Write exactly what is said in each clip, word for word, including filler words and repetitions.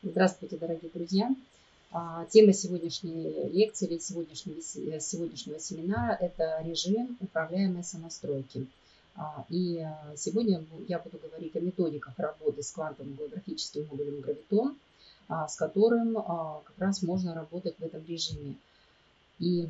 Здравствуйте, дорогие друзья! Тема сегодняшней лекции или сегодняшнего, сегодняшнего семинара – это режим управляемой сонастройки. И сегодня я буду говорить о методиках работы с квантовым голографическим модулем Гравитон, с которым как раз можно работать в этом режиме. И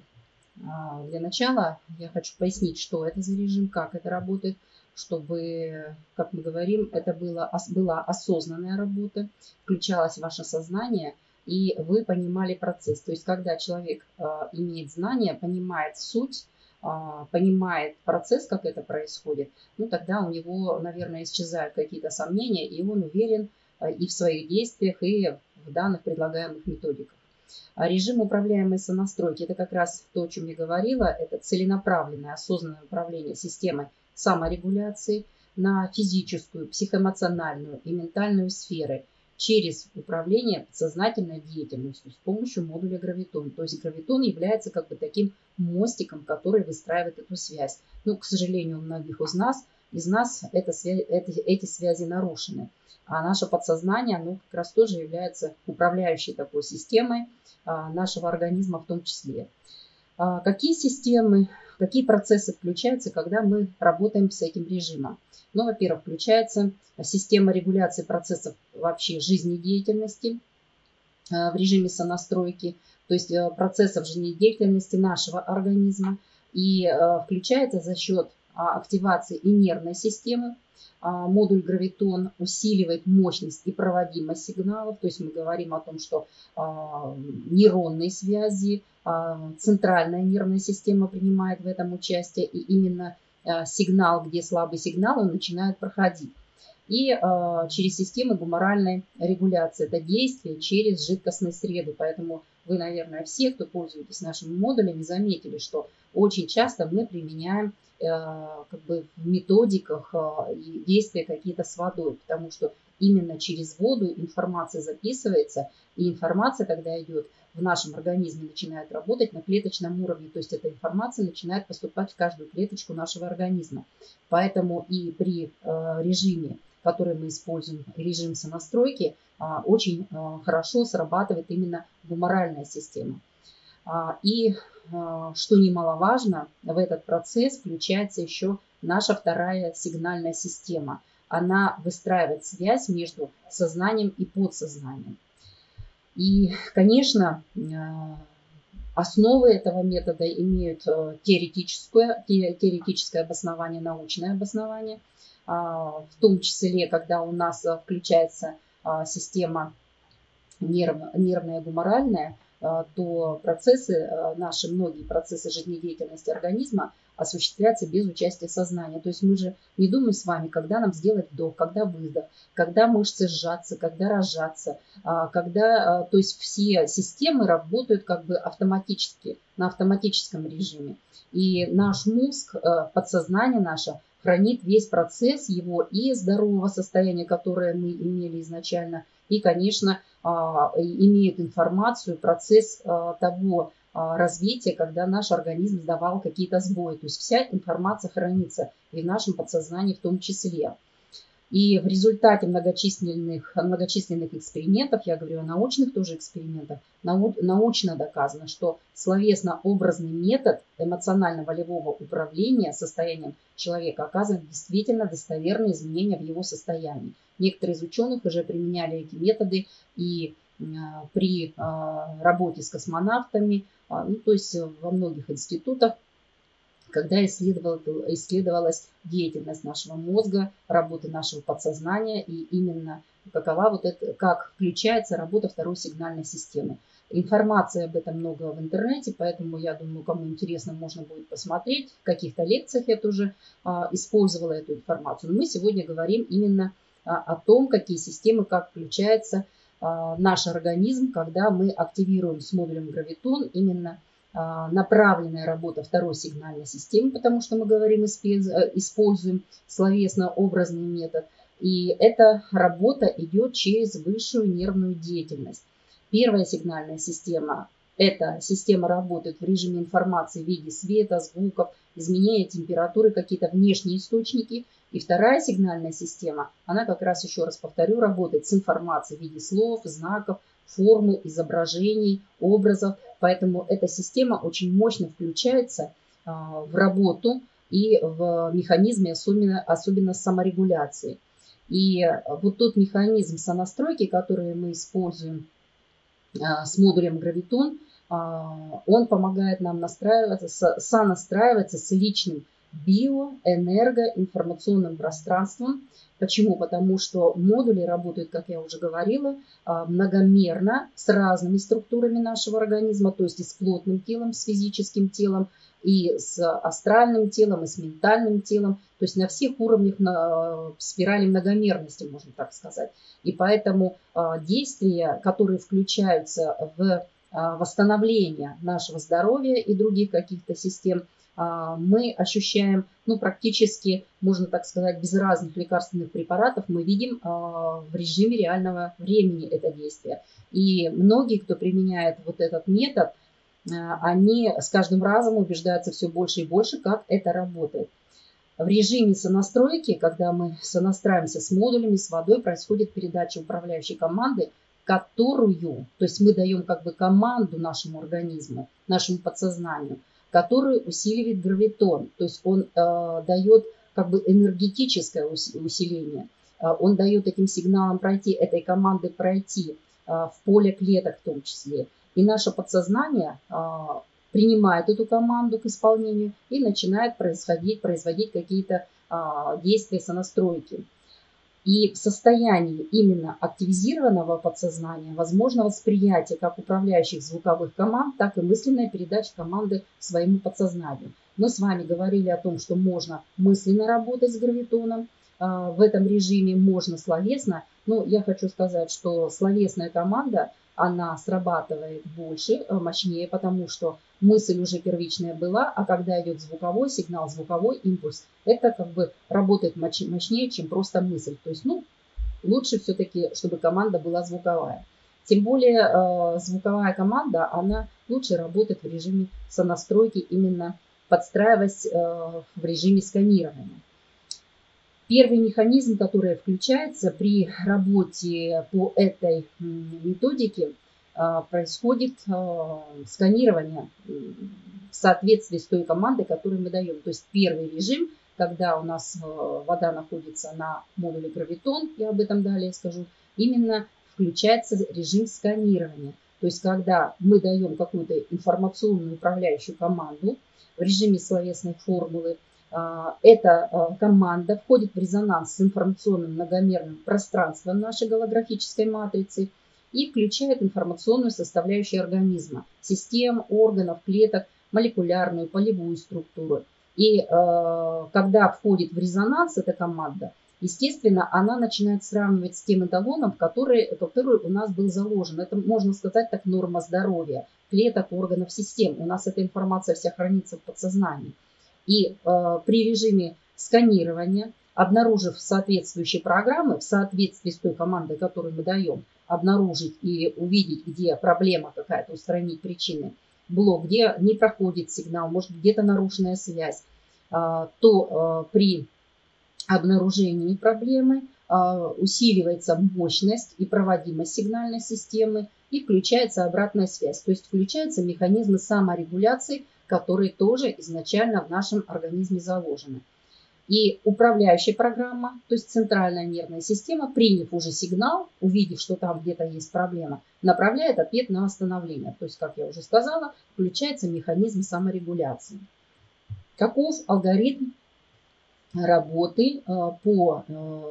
для начала я хочу пояснить, что это за режим, как это работает, чтобы, как мы говорим, это было, была осознанная работа, включалось ваше сознание, и вы понимали процесс. То есть, когда человек а, имеет знания, понимает суть, а, понимает процесс, как это происходит, ну тогда у него, наверное, исчезают какие-то сомнения, и он уверен а, и в своих действиях, и в данных предлагаемых методиках. А режим управляемой сонастройки – это как раз то, о чем я говорила, это целенаправленное, осознанное управление системой саморегуляции на физическую, психоэмоциональную и ментальную сферы через управление подсознательной деятельностью с помощью модуля Гравитон. То есть Гравитон является как бы таким мостиком, который выстраивает эту связь. Но, к сожалению, у многих из нас, из нас это, это, эти связи нарушены. А наше подсознание, оно как раз тоже является управляющей такой системой нашего организма в том числе. Какие системы, какие процессы включаются, когда мы работаем с этим режимом? Ну, во-первых, включается система регуляции процессов вообще жизнедеятельности в режиме сонастройки, то есть процессов жизнедеятельности нашего организма. И включается за счет активации и нервной системы. Модуль Гравитон усиливает мощность и проводимость сигналов. То есть мы говорим о том, что нейронные связи, центральная нервная система принимает в этом участие. И именно сигнал, где слабый сигнал, он начинает проходить. И через систему гуморальной регуляции. Это действие через жидкостные среды. Поэтому вы, наверное, все, кто пользуетесь нашими модулями, заметили, что очень часто мы применяем как бы в методиках действия какие-то с водой, потому что именно через воду информация записывается, и информация, когда идет в нашем организме, начинает работать на клеточном уровне, то есть эта информация начинает поступать в каждую клеточку нашего организма. Поэтому и при режиме, который мы используем, режим сонастройки, очень хорошо срабатывает именно гуморальная система. И, что немаловажно, в этот процесс включается еще наша вторая сигнальная система. Она выстраивает связь между сознанием и подсознанием. И, конечно, основы этого метода имеют теоретическое, теоретическое обоснование, научное обоснование. В том числе, когда у нас включается система нервная, гуморальная, то процессы наши, многие процессы жизнедеятельности организма осуществляются без участия сознания. То есть мы же не думаем с вами, когда нам сделать вдох, когда выдох, когда мышцы сжаться, когда разжаться, когда, то есть все системы работают как бы автоматически, на автоматическом режиме. И наш мозг, подсознание наше хранит весь процесс его и здорового состояния, которое мы имели изначально, и, конечно, имеет информацию, процесс того развития, когда наш организм сдавал какие-то сбои. То есть вся информация хранится и в нашем подсознании в том числе. И в результате многочисленных, многочисленных экспериментов, я говорю о научных тоже экспериментах, нау, научно доказано, что словесно-образный метод эмоционально-волевого управления состоянием человека оказывает действительно достоверные изменения в его состоянии. Некоторые из ученых уже применяли эти методы и а, при а, работе с космонавтами, а, ну, то есть во многих институтах, когда исследовалась деятельность нашего мозга, работа нашего подсознания и именно какова вот это, как включается работа второй сигнальной системы. Информации об этом много в интернете, поэтому я думаю, кому интересно, можно будет посмотреть. В каких-то лекциях я тоже а, использовала эту информацию. Но мы сегодня говорим именно а, о том, какие системы, как включается а, наш организм, когда мы активируем с модулем Гравитон именно направленная работа второй сигнальной системы, потому что мы говорим, используем словесно-образный метод. И эта работа идет через высшую нервную деятельность. Первая сигнальная система – Эта система работает в режиме информации в виде света, звуков, изменения температуры, какие-то внешние источники. И вторая сигнальная система, она как раз, еще раз повторю, работает с информацией в виде слов, знаков, формул, изображений, образов. Поэтому эта система очень мощно включается в работу и в механизме, особенно, особенно саморегуляции. И вот тот механизм сонастройки, который мы используем с модулем Гравитон, он помогает нам настраиваться, сонастраиваться с личным био-, энерго-, информационным пространством. Почему? Потому что модули работают, как я уже говорила, многомерно с разными структурами нашего организма, то есть и с плотным телом, с физическим телом, и с астральным телом, и с ментальным телом, то есть на всех уровнях на спирали многомерности, можно так сказать. И поэтому действия, которые включаются в восстановление нашего здоровья и других каких-то систем, мы ощущаем, ну, практически, можно так сказать, без разных лекарственных препаратов, мы видим в режиме реального времени это действие. И многие, кто применяет вот этот метод, они с каждым разом убеждаются все больше и больше, как это работает. В режиме сонастройки, когда мы сонастраиваемся с модулями, с водой, происходит передача управляющей команды, которую, то есть мы даем как бы команду нашему организму, нашему подсознанию, которую усиливает гравитон. То есть он э, дает как бы энергетическое усиление. Э, он дает этим сигналам пройти, этой команды пройти э, в поле клеток в том числе. И наше подсознание э, принимает эту команду к исполнению и начинает происходить, производить какие-то э, действия сонастройки. И в состоянии именно активизированного подсознания возможно восприятие как управляющих звуковых команд, так и мысленная передача команды своему подсознанию. Мы с вами говорили о том, что можно мысленно работать с гравитоном, в этом режиме можно словесно, но я хочу сказать, что словесная команда, она срабатывает больше, мощнее, потому что мысль уже первичная была, а когда идет звуковой сигнал, звуковой импульс, это как бы работает мощнее, чем просто мысль. То есть, ну, лучше все-таки, чтобы команда была звуковая. Тем более э, звуковая команда, она лучше работает в режиме сонастройки, именно подстраиваясь э, в режиме сканирования. Первый механизм, который включается при работе по этой методике, происходит сканирование в соответствии с той командой, которую мы даем. То есть первый режим, когда у нас вода находится на модуле Гравитон, я об этом далее скажу, именно включается режим сканирования. То есть когда мы даем какую-то информационную управляющую команду в режиме словесной формулы, эта команда входит в резонанс с информационным многомерным пространством нашей голографической матрицы и включает информационную составляющую организма, систем, органов, клеток, молекулярную, полевую структуру. И когда входит в резонанс эта команда, естественно, она начинает сравнивать с тем эталоном, который, который у нас был заложен. Это, можно сказать, так, норма здоровья клеток, органов, систем. У нас эта информация вся хранится в подсознании. И э, при режиме сканирования, обнаружив соответствующие программы, в соответствии с той командой, которую мы даем, обнаружить и увидеть, где проблема какая-то, устранить причины, блок, где не проходит сигнал, может где-то нарушенная связь, э, то э, при обнаружении проблемы э, усиливается мощность и проводимость сигнальной системы и включается обратная связь. То есть включаются механизмы саморегуляции, которые тоже изначально в нашем организме заложены. И управляющая программа, то есть центральная нервная система, приняв уже сигнал, увидев, что там где-то есть проблема, направляет ответ на восстановление. То есть, как я уже сказала, включается механизм саморегуляции. Каков алгоритм работы по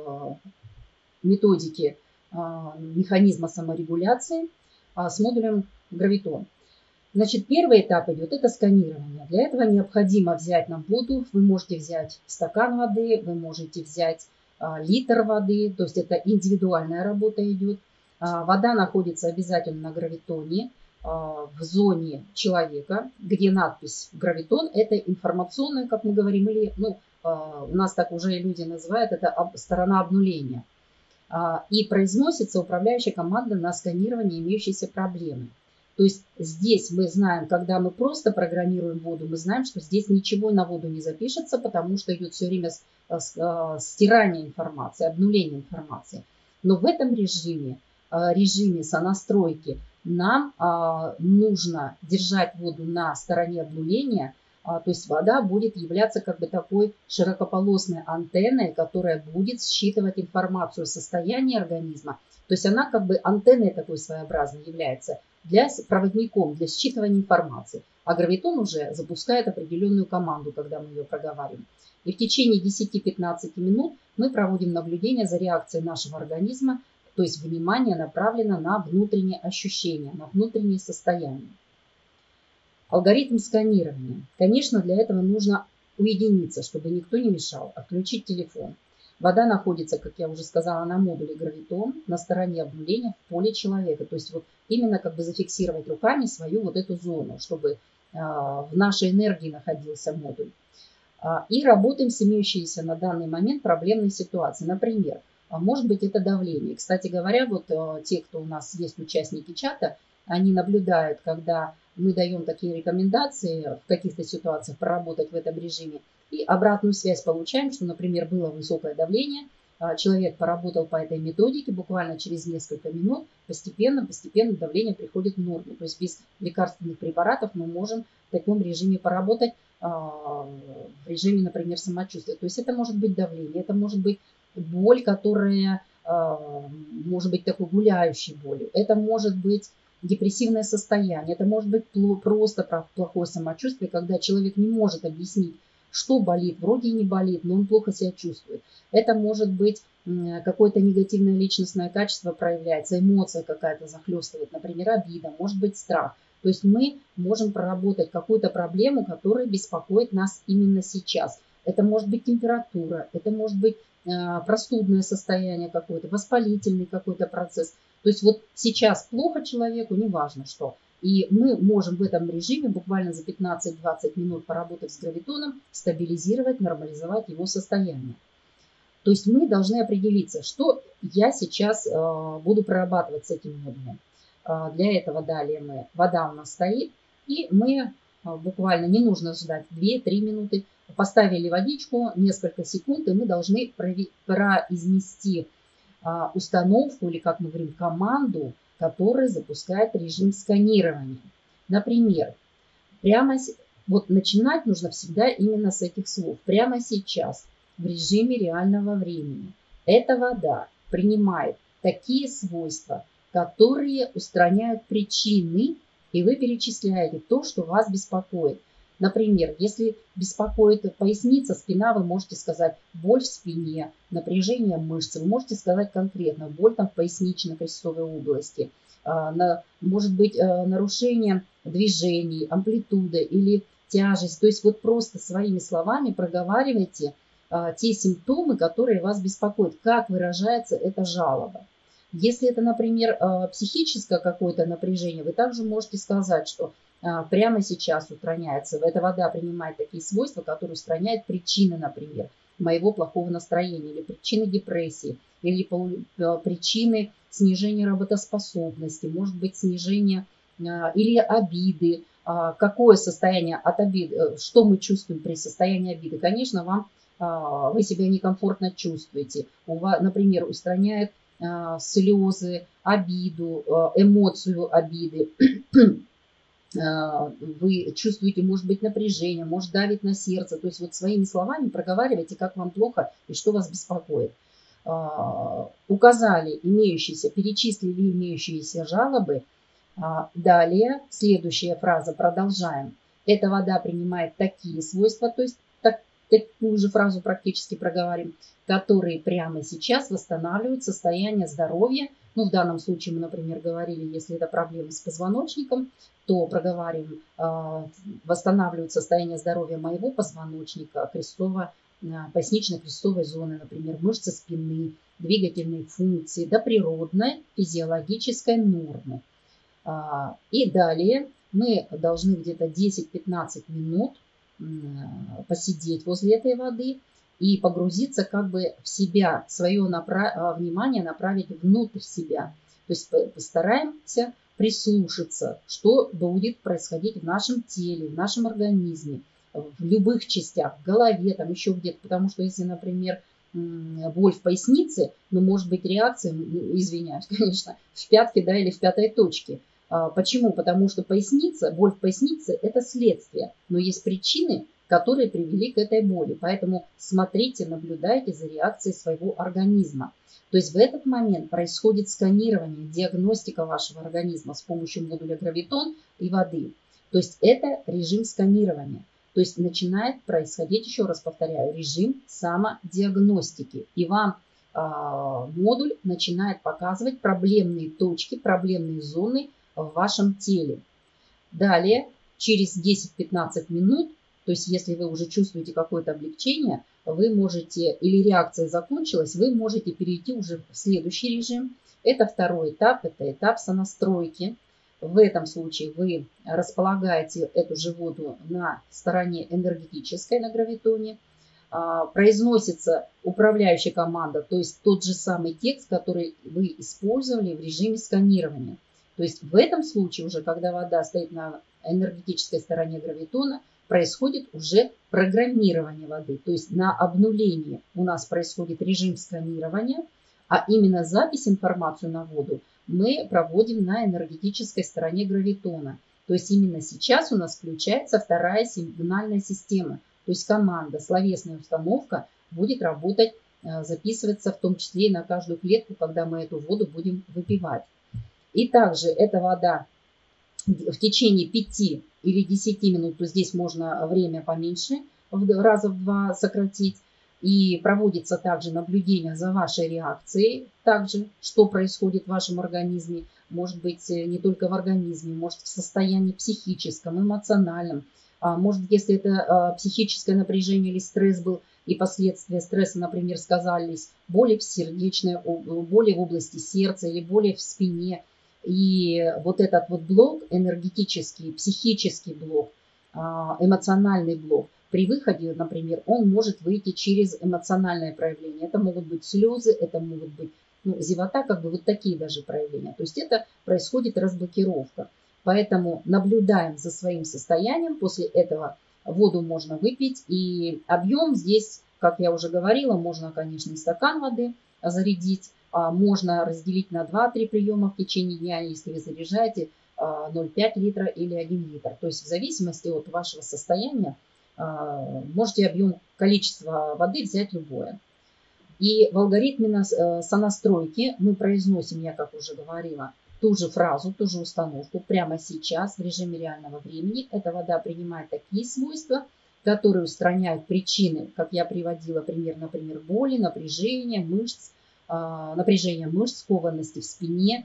методике механизма саморегуляции с модулем Гравитон? Значит, первый этап идет, это сканирование. Для этого необходимо взять нам воду. Вы можете взять стакан воды, вы можете взять а, литр воды. То есть это индивидуальная работа идет. А, вода находится обязательно на гравитоне, а, в зоне человека, где надпись гравитон. Это информационная, как мы говорим, или ну, а, у нас так уже люди называют, это об, сторона обнуления. А, и произносится управляющая команда на сканирование имеющейся проблемы. То есть здесь мы знаем, когда мы просто программируем воду, мы знаем, что здесь ничего на воду не запишется, потому что идет все время стирание информации, обнуление информации. Но в этом режиме, режиме сонастройки, нам нужно держать воду на стороне обнуления. То есть вода будет являться как бы такой широкополосной антенной, которая будет считывать информацию о состоянии организма. То есть она как бы антенной такой своеобразной является для проводником, для считывания информации. А гравитон уже запускает определенную команду, когда мы ее проговариваем. И в течение десяти-пятнадцати минут мы проводим наблюдение за реакцией нашего организма, то есть внимание направлено на внутренние ощущения, на внутреннее состояние. Алгоритм сканирования. Конечно, для этого нужно уединиться, чтобы никто не мешал, отключить телефон. Вода находится, как я уже сказала, на модуле гравитон, на стороне обнуления в поле человека. То есть вот именно как бы зафиксировать руками свою вот эту зону, чтобы э, в нашей энергии находился модуль. Э, и работаем с имеющейся на данный момент проблемной ситуацией. Например, может быть это давление. Кстати говоря, вот э, те, кто у нас есть участники чата, они наблюдают, когда мы даем такие рекомендации в каких-то ситуациях проработать в этом режиме, и обратную связь получаем, что, например, было высокое давление, человек поработал по этой методике, буквально через несколько минут постепенно, постепенно давление приходит в норму. То есть без лекарственных препаратов мы можем в таком режиме поработать, в режиме, например, самочувствия. То есть это может быть давление, это может быть боль, которая может быть такой гуляющей болью, это может быть депрессивное состояние, это может быть просто плохое самочувствие, когда человек не может объяснить, что болит, вроде и не болит, но он плохо себя чувствует. Это может быть какое-то негативное личностное качество проявляется, эмоция какая-то захлестывает, например, обида, может быть страх. То есть мы можем проработать какую-то проблему, которая беспокоит нас именно сейчас. Это может быть температура, это может быть простудное состояние какое-то, воспалительный какой-то процесс. То есть вот сейчас плохо человеку, неважно что. И мы можем в этом режиме буквально за пятнадцать-двадцать минут, поработав с гравитоном, стабилизировать, нормализовать его состояние. То есть мы должны определиться, что я сейчас э, буду прорабатывать с этим модулем. Э, для этого далее мы, вода у нас стоит, и мы э, буквально, не нужно ждать две-три минуты, поставили водичку, несколько секунд, и мы должны произнести установку, или, как мы говорим, команду, которая запускает режим сканирования. Например, прямо вот начинать нужно всегда именно с этих слов. Прямо сейчас, в режиме реального времени, эта вода принимает такие свойства, которые устраняют причины, и вы перечисляете то, что вас беспокоит. Например, если беспокоит поясница, спина, вы можете сказать боль в спине, напряжение мышц. Вы можете сказать конкретно боль там в пояснично-крестцовой области. Может быть нарушение движений, амплитуда или тяжесть. То есть вот просто своими словами проговаривайте те симптомы, которые вас беспокоят, как выражается эта жалоба. Если это, например, психическое какое-то напряжение, вы также можете сказать, что прямо сейчас устраняется. Эта вода принимает такие свойства, которые устраняют причины, например, моего плохого настроения, или причины депрессии, или причины снижения работоспособности, может быть, снижение или обиды. Какое состояние от обиды, что мы чувствуем при состоянии обиды? Конечно, вам, вы себя некомфортно чувствуете. У вас, например, устраняет слезы, обиду, эмоцию обиды. Вы чувствуете, может быть, напряжение, может давить на сердце. То есть вот своими словами проговаривайте, как вам плохо и что вас беспокоит. Указали имеющиеся, перечислили имеющиеся жалобы. Далее, следующая фраза, продолжаем. Эта вода принимает такие свойства, то есть так, такую же фразу практически проговорим, которые прямо сейчас восстанавливают состояние здоровья. Ну, в данном случае мы, например, говорили, если это проблемы с позвоночником, то проговариваем, восстанавливают состояние здоровья моего позвоночника, крестово, пояснично-крестцовой зоны, например, мышцы спины, двигательные функции до природной физиологической нормы. И далее мы должны где-то десять-пятнадцать минут посидеть возле этой воды и погрузиться как бы в себя, свое направ... внимание направить внутрь себя. То есть постараемся прислушаться, что будет происходить в нашем теле, в нашем организме, в любых частях, в голове, там еще где-то. Потому что если, например, боль в пояснице, ну, может быть реакция, извиняюсь, конечно, в пятке, да, или в пятой точке. Почему? Потому что поясница, боль в пояснице – это следствие, но есть причины, которые привели к этой боли. Поэтому смотрите, наблюдайте за реакцией своего организма. То есть в этот момент происходит сканирование, диагностика вашего организма с помощью модуля гравитон и воды. То есть это режим сканирования. То есть начинает происходить, еще раз повторяю, режим самодиагностики. И вам э, модуль начинает показывать проблемные точки, проблемные зоны в вашем теле. Далее, через десять-пятнадцать минут, то есть если вы уже чувствуете какое-то облегчение, вы можете, или реакция закончилась, вы можете перейти уже в следующий режим. Это второй этап, это этап сонастройки. В этом случае вы располагаете эту же воду на стороне энергетической, на гравитоне. Произносится управляющая команда, то есть тот же самый текст, который вы использовали в режиме сканирования. То есть в этом случае уже, когда вода стоит на энергетической стороне гравитона, происходит уже программирование воды. То есть на обнулении у нас происходит режим сканирования, а именно запись информации на воду мы проводим на энергетической стороне гравитона. То есть именно сейчас у нас включается вторая сигнальная система. То есть команда, словесная установка будет работать, записываться в том числе и на каждую клетку, когда мы эту воду будем выпивать. И также эта вода в течение пяти или десяти минут, то здесь можно время поменьше, раза в два сократить. И проводится также наблюдение за вашей реакцией, также, что происходит в вашем организме. Может быть, не только в организме, может в состоянии психическом, эмоциональном. Может, если это психическое напряжение или стресс был, и последствия стресса, например, сказались боли в сердечной, боли в области сердца или боли в спине. И вот этот вот блок, энергетический, психический блок, эмоциональный блок, при выходе, например, он может выйти через эмоциональное проявление. Это могут быть слезы, это могут быть ну, зевота, как бы вот такие даже проявления. То есть это происходит разблокировка. Поэтому наблюдаем за своим состоянием. После этого воду можно выпить. И объем здесь, как я уже говорила, можно, конечно, и стакан воды зарядить. Можно разделить на два-три приема в течение дня, если вы заряжаете ноль целых пять литра или один литр. То есть в зависимости от вашего состояния можете объем, количество воды взять любое. И в алгоритме сонастройки мы произносим, я как уже говорила, ту же фразу, ту же установку прямо сейчас в режиме реального времени. Эта вода принимает такие свойства, которые устраняют причины, как я приводила пример, например, боли, напряжения мышц, напряжение мышц, скованности в спине,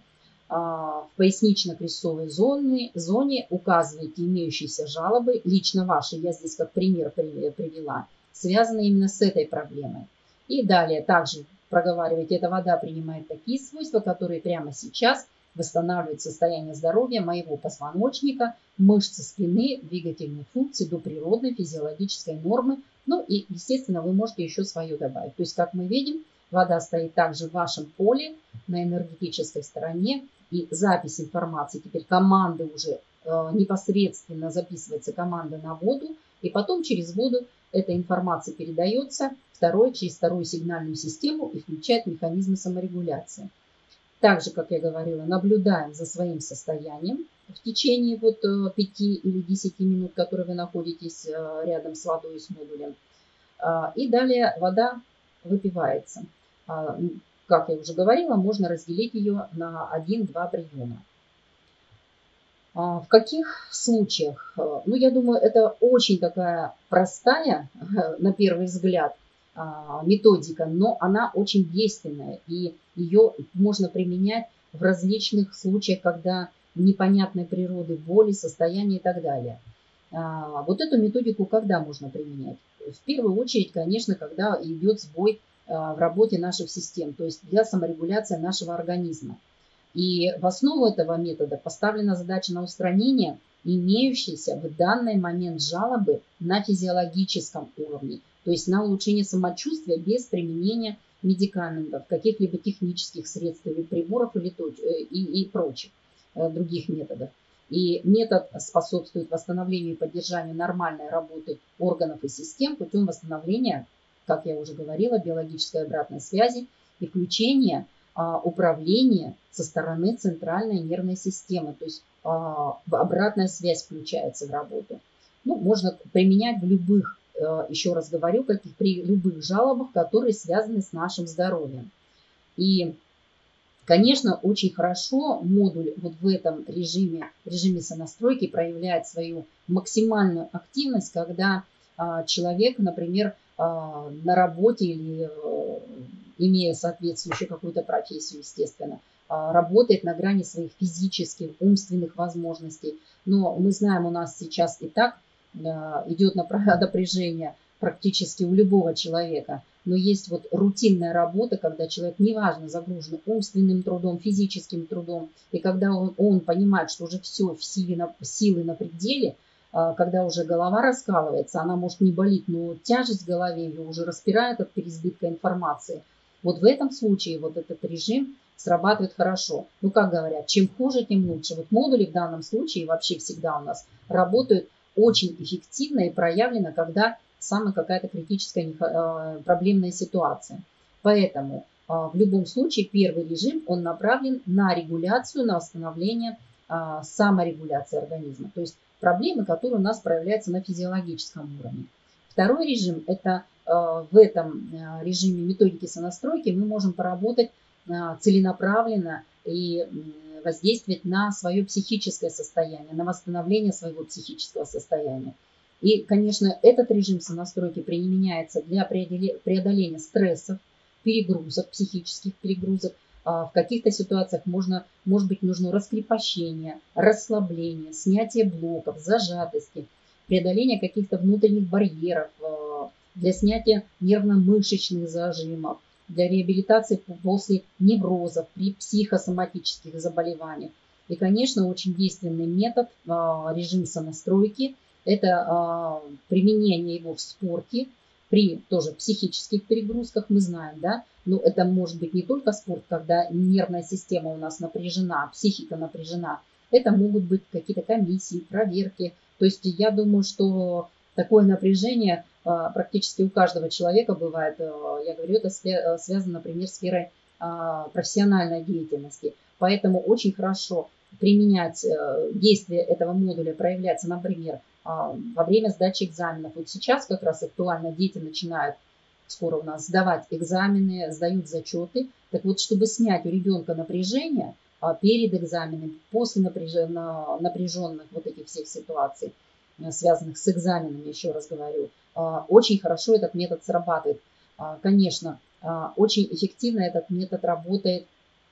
в пояснично-крестцовой зоне, зоне указываете имеющиеся жалобы, лично ваши, я здесь как пример привела, связанные именно с этой проблемой. И далее также проговаривайте, эта вода принимает такие свойства, которые прямо сейчас восстанавливают состояние здоровья моего позвоночника, мышцы спины, двигательные функции до природной физиологической нормы. Ну и, естественно, вы можете еще свое добавить. То есть, как мы видим, вода стоит также в вашем поле на энергетической стороне. И запись информации, теперь команды уже э, непосредственно записывается команда на воду. И потом через воду эта информация передается второй, через вторую сигнальную систему и включает механизмы саморегуляции. Также, как я говорила, наблюдаем за своим состоянием в течение вот пяти или десяти минут, которые вы находитесь рядом с водой и с модулем. И далее вода выпивается. Как я уже говорила, можно разделить ее на один-два приема. В каких случаях? Ну, я думаю, это очень такая простая, на первый взгляд, методика, но она очень действенная, и ее можно применять в различных случаях, когда непонятной природы боли, состояния и так далее. Вот эту методику когда можно применять? В первую очередь, конечно, когда идет сбой в работе наших систем, то есть для саморегуляции нашего организма. И в основу этого метода поставлена задача на устранение имеющейся в данный момент жалобы на физиологическом уровне, то есть на улучшение самочувствия без применения медикаментов, каких-либо технических средств или приборов или, и, и прочих. других методов. И метод способствует восстановлению и поддержанию нормальной работы органов и систем путем восстановления, как я уже говорила, биологической обратной связи и включения а, управления со стороны центральной нервной системы. То есть а, обратная связь включается в работу. Ну, можно применять в любых, а, еще раз говорю, каких, при любых жалобах, которые связаны с нашим здоровьем. И конечно, очень хорошо модуль вот в этом режиме, режиме сонастройки проявляет свою максимальную активность, когда а, человек, например, а, на работе или а, имея соответствующую какую-то профессию, естественно, а, работает на грани своих физических, умственных возможностей. Но мы знаем, у нас сейчас и так а, идет напряжение практически у любого человека. Но есть вот рутинная работа, когда человек неважно загружен умственным трудом, физическим трудом, и когда он, он понимает, что уже все, силы на, силы на пределе, когда уже голова раскалывается, она может не болит, но тяжесть в голове ее уже распирает от переизбытка информации. Вот в этом случае вот этот режим срабатывает хорошо. Ну, как говорят, чем хуже, тем лучше. Вот модули в данном случае вообще всегда у нас работают очень эффективно и проявлено, когда самая какая-то критическая проблемная ситуация. Поэтому в любом случае первый режим, он направлен на регуляцию, на восстановление саморегуляции организма. То есть проблемы, которые у нас проявляются на физиологическом уровне. Второй режим, это в этом режиме методики сонастройки мы можем поработать целенаправленно и воздействовать на свое психическое состояние, на восстановление своего психического состояния. И, конечно, этот режим сонастройки применяется для преодоления стрессов, перегрузок, психических перегрузок. В каких-то ситуациях можно, может быть нужно раскрепощение, расслабление, снятие блоков, зажатости, преодоление каких-то внутренних барьеров, для снятия нервно-мышечных зажимов, для реабилитации после неврозов, при психосоматических заболеваниях. И, конечно, очень действенный метод, режим сонастройки, это применение его в спорте, при тоже психических перегрузках, мы знаем, да, но это может быть не только спорт, когда нервная система у нас напряжена, психика напряжена, это могут быть какие-то комиссии, проверки. То есть я думаю, что такое напряжение практически у каждого человека бывает. Я говорю, это связано, например, с сферой профессиональной деятельности. Поэтому очень хорошо применять действие этого модуля, проявляться, например, во время сдачи экзаменов. Вот сейчас как раз актуально дети начинают скоро у нас сдавать экзамены, сдают зачеты. Так вот, чтобы снять у ребенка напряжение перед экзаменом, после напряженных, напряженных вот этих всех ситуаций, связанных с экзаменами, еще раз говорю, очень хорошо этот метод срабатывает. Конечно, очень эффективно этот метод работает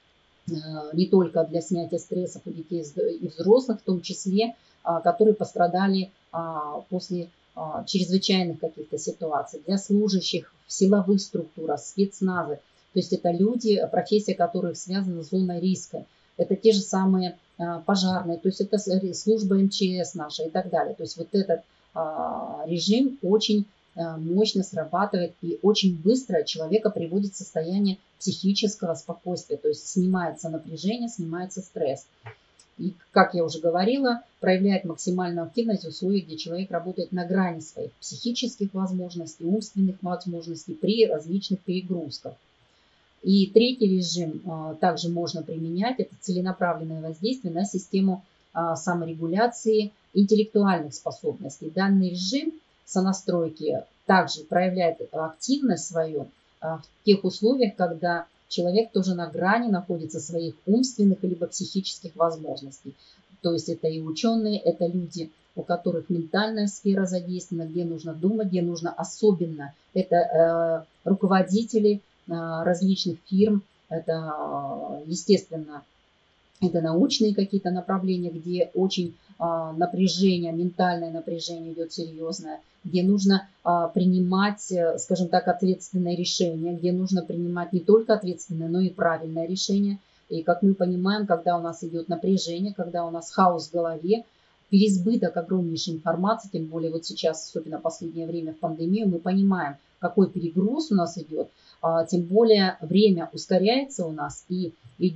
не только для снятия стрессов у детей и взрослых, в том числе, которые пострадали после чрезвычайных каких-то ситуаций, для служащих в силовых структурах, спецназы. То есть это люди, профессия которых связана с зоной риска. Это те же самые пожарные, то есть это служба эм че эс наша и так далее. То есть вот этот режим очень мощно срабатывает и очень быстро человека приводит в состояние психического спокойствия. То есть снимается напряжение, снимается стресс. И, как я уже говорила, проявляет максимальную активность в условиях, где человек работает на грани своих психических возможностей, умственных возможностей при различных перегрузках. И третий режим а, также можно применять, это целенаправленное воздействие на систему а, саморегуляции интеллектуальных способностей. Данный режим сонастройки также проявляет активность свою а, в тех условиях, когда человек тоже на грани находится своих умственных либо психических возможностей. То есть это и ученые, это люди, у которых ментальная сфера задействована, где нужно думать, где нужно особенно. Это э, руководители э, различных фирм, это, естественно, это научные какие-то направления, где очень а, напряжение, ментальное напряжение идет серьезное, где нужно а, принимать, скажем так, ответственные решения, где нужно принимать не только ответственное, но и правильное решение. И как мы понимаем, когда у нас идет напряжение, когда у нас хаос в голове, переизбыток огромнейшей информации, тем более вот сейчас, особенно в последнее время в пандемию, мы понимаем, какой перегруз у нас идет, а, тем более время ускоряется у нас и идет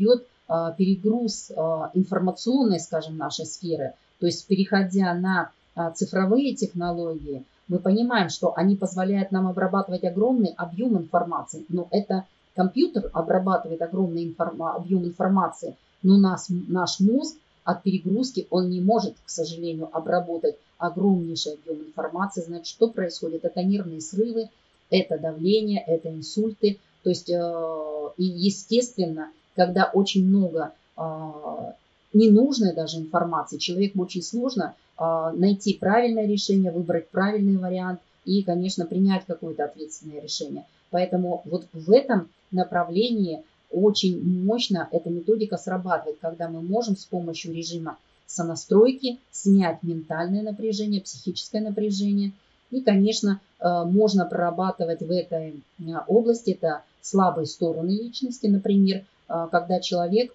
перегруз информационной, скажем, нашей сферы, то есть переходя на цифровые технологии, мы понимаем, что они позволяют нам обрабатывать огромный объем информации, но это компьютер обрабатывает огромный информ... объем информации, но нас, наш мозг от перегрузки, он не может, к сожалению, обработать огромнейший объем информации. Значит, что происходит? Это нервные срывы, это давление, это инсульты. То есть, э, и естественно, когда очень много э, ненужной даже информации, человеку очень сложно э, найти правильное решение, выбрать правильный вариант и, конечно, принять какое-то ответственное решение. Поэтому вот в этом направлении очень мощно эта методика срабатывает, когда мы можем с помощью режима сонастройки снять ментальное напряжение, психическое напряжение. И, конечно, можно прорабатывать в этой области это слабые стороны личности, например, когда человек,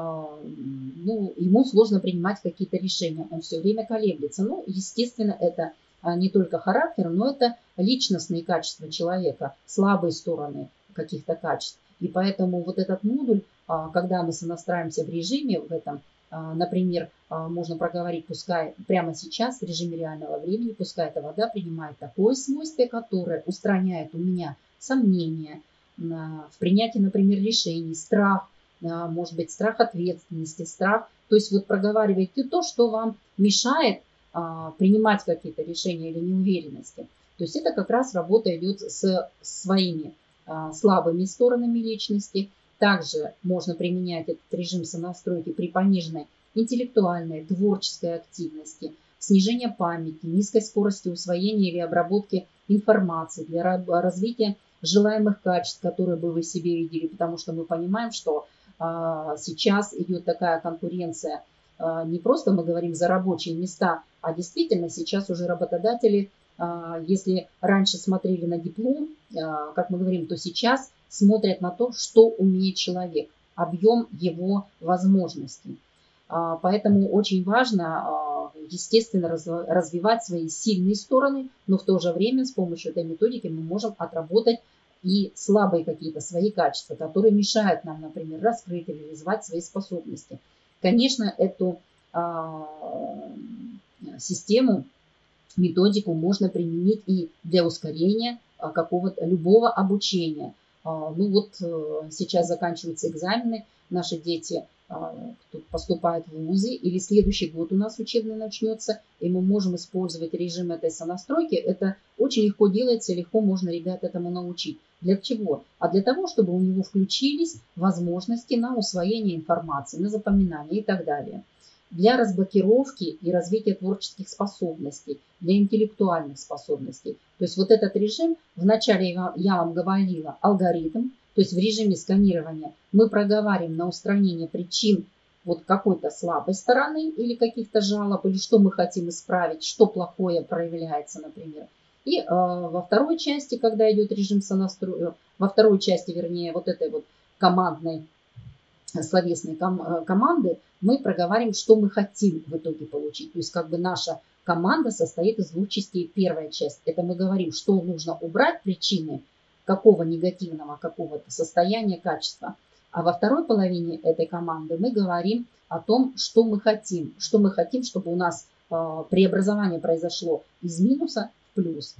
ну, ему сложно принимать какие-то решения, он все время колеблется. Ну, естественно, это не только характер, но это личностные качества человека, слабые стороны каких-то качеств. И поэтому вот этот модуль, когда мы сонастраиваемся в режиме в этом, например, можно проговорить, пускай прямо сейчас в режиме реального времени, пускай эта вода принимает такое свойство, которое устраняет у меня сомнения в принятии, например, решений, страх, может быть, страх ответственности, страх. То есть вот проговаривайте то, что вам мешает принимать какие-то решения или неуверенности. То есть это как раз работа идет с своими слабыми сторонами личности. Также можно применять этот режим сонастройки при пониженной интеллектуальной, творческой активности, снижение памяти, низкой скорости усвоения или обработки информации для развития желаемых качеств, которые бы вы в себе видели, потому что мы понимаем, что а, сейчас идет такая конкуренция, а, не просто мы говорим за рабочие места, а действительно сейчас уже работодатели, если раньше смотрели на диплом, как мы говорим, то сейчас смотрят на то, что умеет человек, объем его возможностей. Поэтому очень важно, естественно, развивать свои сильные стороны, но в то же время с помощью этой методики мы можем отработать и слабые какие-то свои качества, которые мешают нам, например, раскрыть или реализовать свои способности. Конечно, эту систему, методику можно применить и для ускорения какого-то любого обучения. Ну вот сейчас заканчиваются экзамены, наши дети поступают в вузы, или следующий год у нас учебный начнется, и мы можем использовать режим этой сонастройки. Это очень легко делается, легко можно ребят этому научить. Для чего? А для того, чтобы у него включились возможности на усвоение информации, на запоминание и так далее. Для разблокировки и развития творческих способностей, для интеллектуальных способностей. То есть вот этот режим, вначале я вам говорила, алгоритм, то есть в режиме сканирования мы проговариваем на устранение причин вот какой-то слабой стороны или каких-то жалоб, или что мы хотим исправить, что плохое проявляется, например. И э, во второй части, когда идет режим сонастройки, во второй части, вернее, вот этой вот командной, словесной ком команды, мы проговариваем, что мы хотим в итоге получить. То есть как бы наша команда состоит из двух частей. Первая часть – это мы говорим, что нужно убрать, причины какого негативного какого-то состояния, качества. А во второй половине этой команды мы говорим о том, что мы хотим. Что мы хотим, чтобы у нас э, преобразование произошло из минуса в плюс.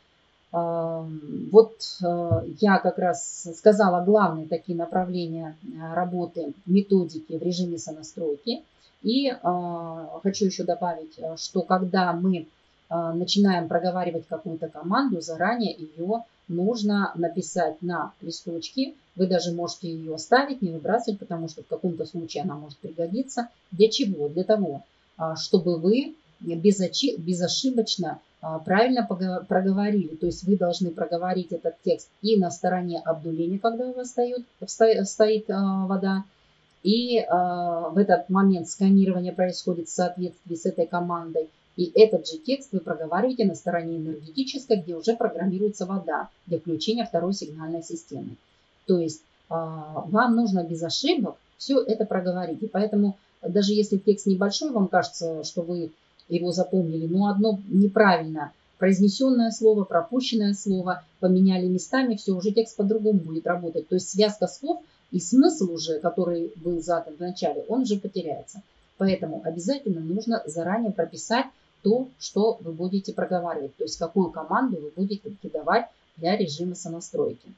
Вот я как раз сказала главные такие направления работы, методики в режиме сонастройки. И хочу еще добавить, что когда мы начинаем проговаривать какую-то команду, заранее ее нужно написать на листочке. Вы даже можете ее оставить, не выбрасывать, потому что в каком-то случае она может пригодиться. Для чего? Для того, чтобы вы безошибочно правильно проговорили. То есть вы должны проговорить этот текст и на стороне обдуления, когда у вас стоит, стоит вода. И в этот момент сканирование происходит в соответствии с этой командой. И этот же текст вы проговариваете на стороне энергетической, где уже программируется вода для включения второй сигнальной системы. То есть вам нужно без ошибок все это проговорить. И поэтому даже если текст небольшой, вам кажется, что вы его запомнили, но одно неправильно произнесенное слово, пропущенное слово поменяли местами, все, уже текст по-другому будет работать. То есть связка слов И смысл уже, который был задан в начале, он уже потеряется. Поэтому обязательно нужно заранее прописать то, что вы будете проговаривать, то есть какую команду вы будете давать для режима сонастройки.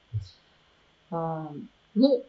Ну,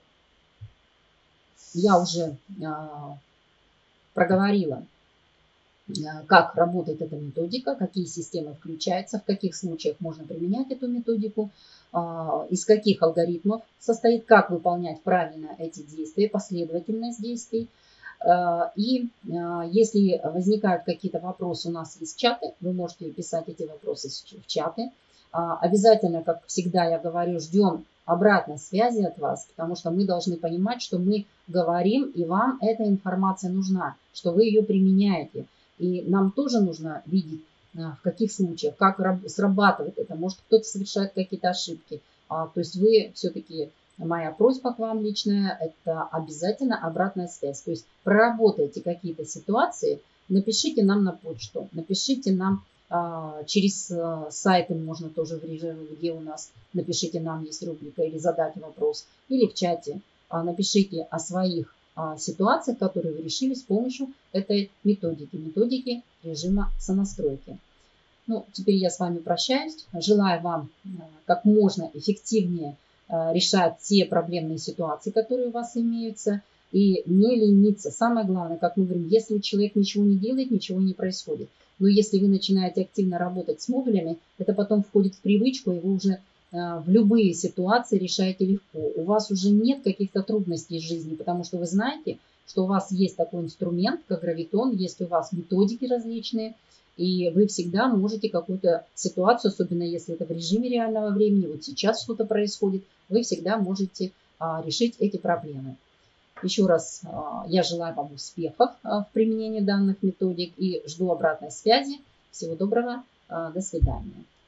я уже проговорила, как работает эта методика, какие системы включаются, в каких случаях можно применять эту методику, из каких алгоритмов состоит, как выполнять правильно эти действия, последовательность действий. И если возникают какие-то вопросы, у нас есть чаты, вы можете писать эти вопросы в чаты. Обязательно, как всегда я говорю, ждем обратной связи от вас, потому что мы должны понимать, что мы говорим, и вам эта информация нужна, что вы ее применяете. И нам тоже нужно видеть, в каких случаях, как срабатывает это. Может, кто-то совершает какие-то ошибки. То есть вы все-таки, моя просьба к вам личная, это обязательно обратная связь. То есть проработайте какие-то ситуации, напишите нам на почту, напишите нам через сайты, можно тоже в режиме, где у нас, напишите нам, есть рубрика, или задайте вопрос, или в чате напишите о своих ситуациях, которые вы решили с помощью этой методики, методики режима сонастройки. Ну, теперь я с вами прощаюсь. Желаю вам как можно эффективнее решать те проблемные ситуации, которые у вас имеются, и не лениться. Самое главное, как мы говорим, если человек ничего не делает, ничего не происходит. Но если вы начинаете активно работать с модулями, это потом входит в привычку, и вы уже в любые ситуации решаете легко. У вас уже нет каких-то трудностей в жизни, потому что вы знаете, что у вас есть такой инструмент, как гравитон, есть у вас методики различные, и вы всегда можете какую-то ситуацию, особенно если это в режиме реального времени, вот сейчас что-то происходит, вы всегда можете решить эти проблемы. Еще раз я желаю вам успехов в применении данных методик и жду обратной связи. Всего доброго, до свидания.